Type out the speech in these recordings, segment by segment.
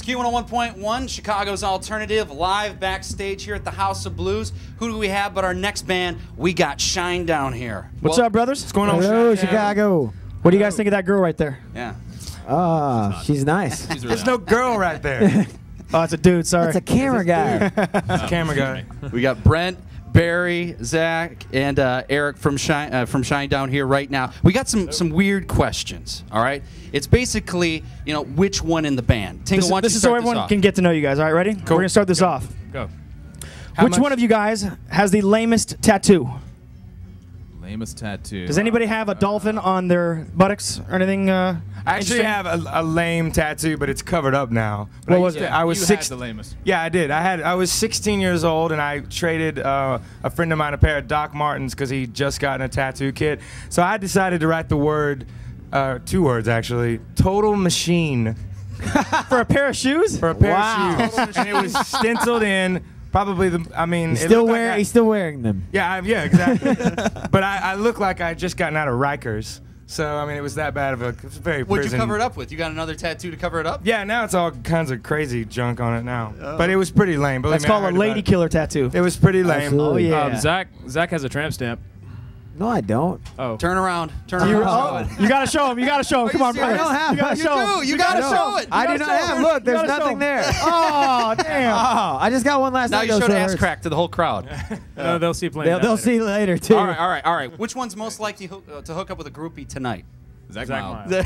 It's Q101.1, Chicago's alternative, live backstage here at the House of Blues. Who do we have but our next band? We got Shinedown here. What's up, brothers? What's going on? Hello, Chicago. What do you guys think of that girl right there? Yeah. She's nice. There's no girl right there. Oh, it's a dude, sorry. It's a camera guy. It's a camera guy. We got Brent, Barry, Zach, and Eric from Shinedown here right now. We got some weird questions, all right? It's basically, you know, which one in the band? Tingle, why don't This you is so start this everyone off? can get to know you guys, all right? Ready? Cool. We're going to start this off. Go. Which one of you guys has the lamest tattoo? Lamest tattoo. Does anybody have a dolphin on their buttocks or anything? I actually have a lame tattoo, but it's covered up now. But What was it? I was you six. had the lamest. Yeah, I did. I was 16 years old, and I traded a friend of mine a pair of Doc Martens because he just gotten a tattoo kit. So I decided to write the word, 2 words actually, total machine. For a pair of shoes? For a pair of shoes. And it was stenciled in. Probably He's still wearing them. Yeah, yeah, exactly. But I look like I just gotten out of Rikers. So, I mean, it was that bad of a very What'd you prison. cover it up with? You got another tattoo to cover it up? Yeah, now it's all kinds of crazy junk on it now. But it was pretty lame. That's called a lady killer tattoo. It was pretty lame. Absolutely. Oh, yeah. Zach has a tramp stamp. No, I don't. Oh. Turn around. Turn around. You got to show him. You got to show him. Come on, brother. I don't have. You got to show him. You got to show it. I do not have. Look, there's nothing there. Oh, damn. Oh, I just got one last Now night. you showed so it ass hurts. crack to the whole crowd. No, they'll see playing. They'll see later too. All right. Which one's most likely to hook up with a groupie tonight? Zach Mild. Mild.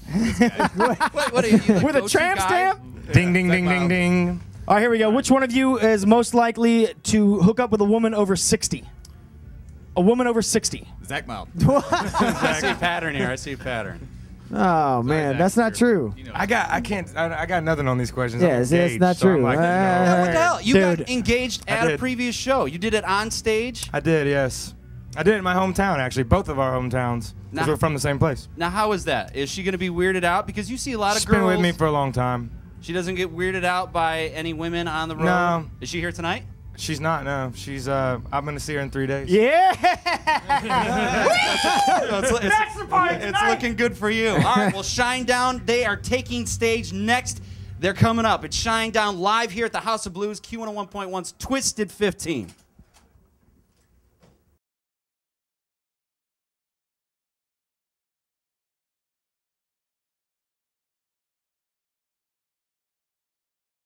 What are you, the With a go-to tramp guy? stamp? Ding, ding, ding, ding, ding. All right, here we go. Which one of you is most likely to hook up with a woman over 60? A woman over 60. Zach Mild. I see a pattern here. I see a pattern. Oh man, that's not true. I got nothing on these questions. Yeah, I'm it's engaged, not so I'm true. like, What the hell? You Dude. got engaged I at a did. previous show. You did it on stage. I did, yes. I did it in my hometown, actually. Both of our hometowns. Nah. Because we're from the same place. Now, how is that? Is she going to be weirded out? Because you see a lot of She's girls. been with me for a long time. She doesn't get weirded out by any women on the road? No. Is she here tonight? She's not, no. She's, I'm going to see her in 3 days. Yeah. It's looking good for you. All right, well, Shinedown, they are taking stage next. They're coming up. It's Shinedown live here at the House of Blues, Q101.1's Twisted 15.